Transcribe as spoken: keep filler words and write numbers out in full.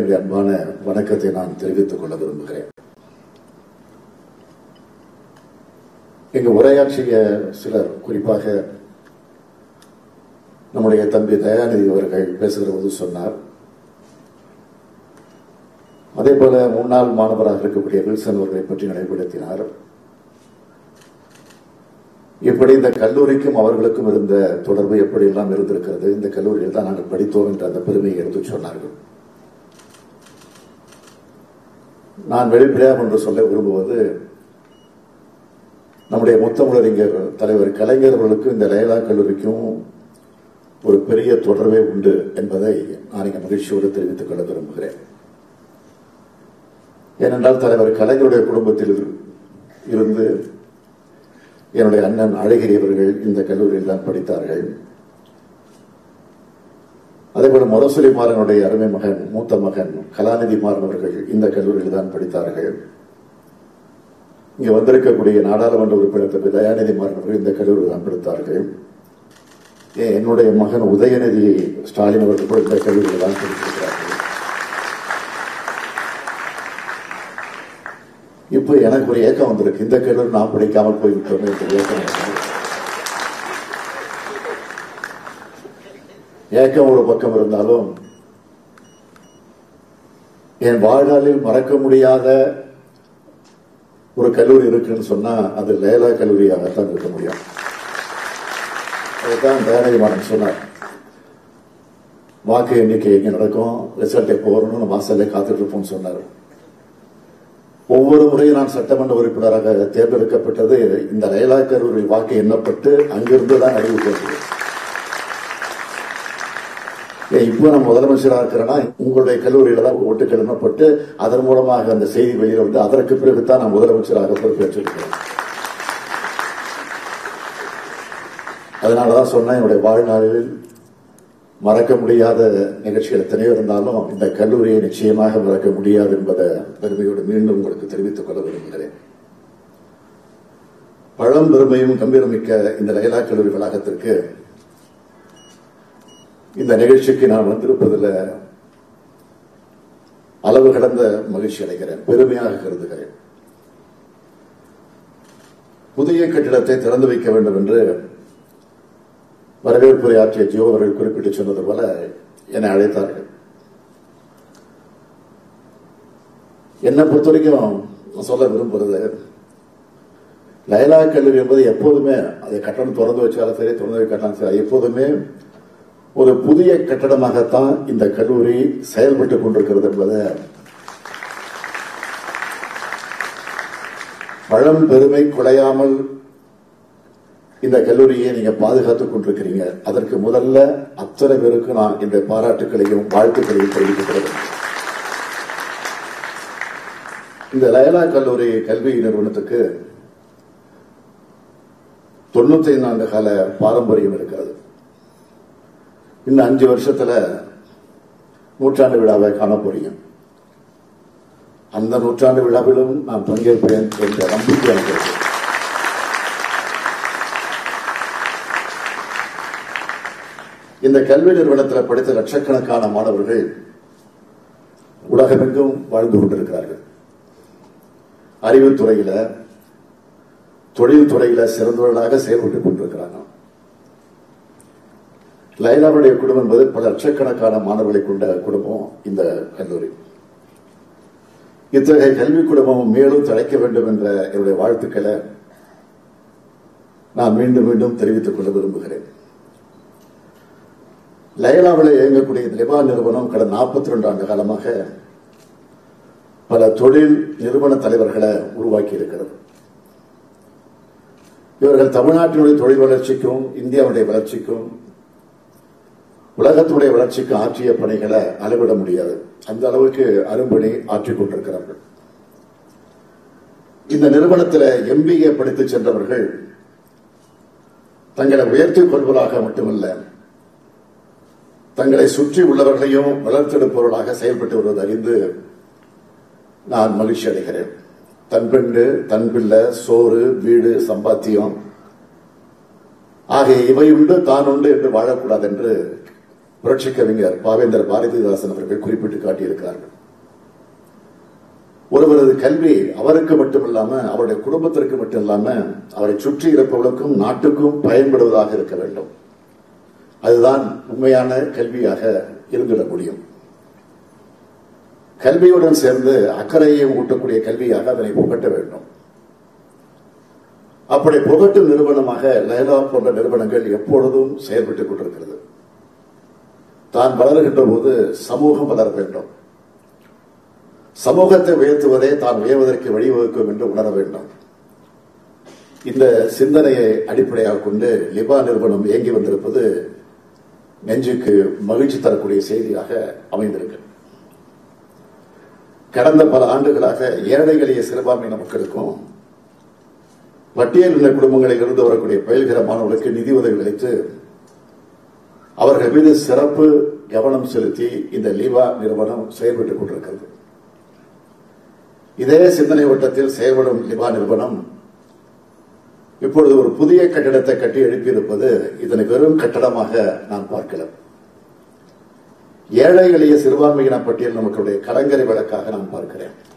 என்னுடைய அன்பான வணக்கத்தை நான் தெரிவித்துக் கொள்ள விரும்புகிறேன். இங்கு உரையாற்றிய சிலர், குறிப்பாக நம்முடைய தம்பி தயாநிதி அவர்கள் பேசுகிற போது சொன்னார், அதே போல முன்னாள் மாணவராக இருக்கக்கூடிய வில்சன் அவர்களை பற்றி நினைவுபடுத்தினார். இப்படி இந்த கல்லூரிக்கும் அவர்களுக்கும் இருந்த தொடர்பு எப்படி எல்லாம் இருந்திருக்கிறது, இந்த கல்லூரியில் தான் நாங்கள் படித்தோம் என்ற அந்த பெருமையை எடுத்து சொன்னார்கள். நான் வெளிப்படையாக ஒன்று சொல்ல விரும்புவது, நம்முடைய முத்தமிழறிஞர் தலைவர் கலைஞர் அவர்களுக்கும் இந்த லயலா கல்லூரிக்கும் ஒரு பெரிய தொடர்பே உண்டு என்பதை நான் இங்கே மகிழ்ச்சியோடு தெரிவித்துக் கொள்ள விரும்புகிறேன். ஏனென்றால் தலைவர் கலைஞருடைய குடும்பத்தில் இருந்து என்னுடைய அண்ணன் அழகிரி அவர்கள் இந்த கல்லூரியில் தான் படித்தார்கள். அதேபோல முரசொலி மாறனுடைய அருமை மகன் மூத்த மகன் கலாநிதி மாறன் அவர்கள் இந்த கல்லூரியில் தான் படித்தார்கள். இங்கு வந்திருக்கக்கூடிய நாடாளுமன்ற உறுப்பினர் தம்பி தயாநிதி மாறன் அவர்கள் இந்த கல்லூரியில் தான் படித்தார்கள். என்னுடைய மகன் உதயநிதி ஸ்டாலின் அவர்கள் கூட இந்த கல்லூரியில் தான் படித்திருக்கிறார்கள். இப்ப எனக்கு ஒரு ஏக்கம் வந்திருக்கு, இந்த கல்லூரி நான் படிக்காமல் போய்விட்டோம் என்ற ஏக்கம். ஏக்கம் ஒரு பக்கம் இருந்தாலும் என் வாழ்நாளில் மறக்க முடியாத ஒரு கல்லூரி இருக்குன்னு சொன்னா அது லயலா கல்லூரியாகத்தான் இருக்க முடியும். அதுதான் தயாநிதி மாறன் சொன்னார், வாக்கு எண்ணிக்கை எங்க நடக்கும், ரிசல்ட் எப்போ வரணும்னு வாசல்ல காத்துட்டு இருப்போம்னு சொன்னார். ஒவ்வொரு முறையும் நான் சட்டமன்ற உறுப்பினராக தேர்ந்தெடுக்கப்பட்டது இந்த லயலா கல்லூரி வாக்கு எண்ணப்பட்டு அங்கிருந்து தான் அறிவிக்கப்பட்டது. இப்போ நான் முதலமைச்சராக இருக்கிறேன்னா உங்களுடைய கல்லூரியில தான் ஓட்டுகள் எண்ணப்பட்டு அதன் மூலமாக அந்த செய்தி வெளியில் வந்து அதற்கு பிறகுதான் நான் முதலமைச்சராக பொறுப்பேற்றிருக்கிறேன். அதனாலதான் சொன்னேன், என்னுடைய வாழ்நாளில் மறக்க முடியாத நிகழ்ச்சிகள் எத்தனையோ இருந்தாலும் இந்த கல்லூரியை நிச்சயமாக மறக்க முடியாது என்பதை பெருமையோடு மீண்டும் உங்களுக்கு தெரிவித்துக் கொள்ள விரும்புகிறேன். பழம் பெருமையும் கம்பீரமிக்க இந்த லயலா கல்லூரி வளாகத்திற்கு இந்த நிகழ்ச்சிக்கு நான் வந்திருப்பதில் அளவு கடந்த மகிழ்ச்சி அடைகிறேன், பெருமையாக கருதுகிறேன். புதிய கட்டிடத்தை திறந்து வைக்க வேண்டும் என்று வரவேற்புரை ஆற்றிய ஜியோ அவர்கள் குறிப்பிட்டு சொன்னது போல என்னை அழைத்தார்கள். என்னை பொறுத்த வரைக்கும் சொல்ல விரும்புறது, லயலா கல்லூரி என்பது எப்போதுமே அதை கட்டணம் திறந்து வச்சாலும் சரி திறந்து வைக்கலாம் சரி, எப்போதுமே ஒரு புதிய கட்டடமாகத்தான் இந்த கல்லூரி செயல்பட்டுக் கொண்டிருக்கிறது என்பதை பழம் பெருமை குலையாமல் இந்த கல்லூரியை நீங்க பாதுகாத்துக் கொண்டிருக்கிறீங்க. அதற்கு முதல்ல அத்தனை பேருக்கு நான் இந்த பாராட்டுகளையும் வாழ்த்துக்களையும் தெரிவிக்கிறேன். இந்த லயலா கல்லூரி கல்வி நிறுவனத்துக்கு தொண்ணூத்தி ஐந்து ஆண்டு கால பாரம்பரியம் இருக்கிறது. இன்னும் அஞ்சு வருஷத்துல நூற்றாண்டு விழாவை காண போறீங்க. அந்த நூற்றாண்டு விழாவிலும் நான் பங்கேற்பேன் என்ற நம்பிக்கை எனக்கு இருக்கு. இந்த கல்வி நிறுவனத்தில் படித்த லட்சக்கணக்கான மாணவர்கள் உலகமெங்கும் வாழ்ந்து கொண்டிருக்கிறார்கள். அறிவுத்துறையில தொழில் துறையில சிறந்தவர்களாக செயல்பட்டுக் கொண்டிருக்கிறார்கள். லயலாவுடைய குடும்பம் என்பது பல லட்சக்கணக்கான மாணவர்களை கொண்ட குடும்பம் இந்த கல்லூரி. இத்தகைய கல்வி குடும்பம் மேலும் தழைக்க வேண்டும் என்ற என்னுடைய வாழ்த்துக்களை நான் மீண்டும் மீண்டும் தெரிவித்துக் கொள்ள விரும்புகிறேன். லயலாவில் இயங்கக்கூடிய லெபா நிறுவனம் கடந்த நாற்பத்தி ரெண்டு ஆண்டு காலமாக பல தொழில் நிறுவன தலைவர்களை உருவாக்கி இருக்கிறது. இவர்கள் தமிழ்நாட்டினுடைய தொழில் வளர்ச்சிக்கும் இந்தியாவுடைய வளர்ச்சிக்கும் உலகத்துடைய வளர்ச்சிக்கு ஆற்றிய பணிகளை அளவிட முடியாது. அந்த அளவுக்கு அரும்பணி ஆற்றிக் கொண்டிருக்கிறார்கள். இந்த நிறுவனத்தில் எம்பிஏ படித்து சென்றவர்கள் தங்களை உயர்த்திக் கொள்வதாக மட்டுமல்ல, தங்களை சுற்றி உள்ளவர்களையும் வளர்த்தெடுப்பவர்களாக செயல்பட்டு வருவது அறிந்து நான் மகிழ்ச்சி அடைகிறேன். தன் பெண்டு தன் பிள்ளை சோறு வீடு சம்பாத்தியம் ஆகிய இவை உண்டு தான் உண்டு என்று வாழக்கூடாது என்று புரட்சி கவிஞர் பாவேந்தர் பாரதிதாசன் அவர்கள் குறிப்பிட்டு காட்டியிருக்கிறார்கள். ஒருவரது கல்வி அவருக்கு மட்டுமில்லாம அவருடைய குடும்பத்திற்கு மட்டும் இல்லாம அவரை சுற்றி இருப்பவர்களுக்கும் நாட்டுக்கும் பயன்படுவதாக இருக்க வேண்டும். அதுதான் உண்மையான கல்வியாக இருந்துவிட முடியும். கல்வியுடன் சேர்ந்து அக்கறையை ஊட்டக்கூடிய கல்வியாக அதனை புகட்ட வேண்டும். அப்படி புகட்டும் நிறுவனமாக லைலா போன்ற நிறுவனங்கள் எப்பொழுதும் செயல்பட்டுக் கொண்டிருக்கிறது. தான் வளர்கின்ற போது சமூகம் வளர வேண்டும், சமூகத்தை உயர்த்துவதே தான் உயர்வதற்கு வழிவகுக்கும் என்று உணர வேண்டும். இந்த சிந்தனையை அடிப்படையாக கொண்டு லிபா நிறுவனம் இயங்கி வந்திருப்பது நெஞ்சுக்கு மகிழ்ச்சி தரக்கூடிய செய்தியாக அமைந்திருக்கு. கடந்த பல ஆண்டுகளாக ஏழை எளிய சிறுபான்மையின மக்களுக்கும் பட்டியலின குடும்பங்களில் இருந்து வரக்கூடிய பயில்கிற மாணவர்களுக்கு நிதி உதவி அளித்து அவர்கள் மீது சிறப்பு கவனம் செலுத்தி இந்த லிபா நிறுவனம் செயல்பட்டுக் கொண்டிருக்கிறது. இதே சிந்தனை வட்டத்தில் செயல்படும் லிபா நிறுவனம் இப்பொழுது ஒரு புதிய கட்டிடத்தை கட்டி எழுப்பியிருப்பது இதனை வெறும் கட்டடமாக நான் பார்க்கலாம். ஏழை எளிய சிறுபான்மையின பட்டியல் நமக்குடைய கலங்கரை விளக்காக நான் பார்க்கிறேன்.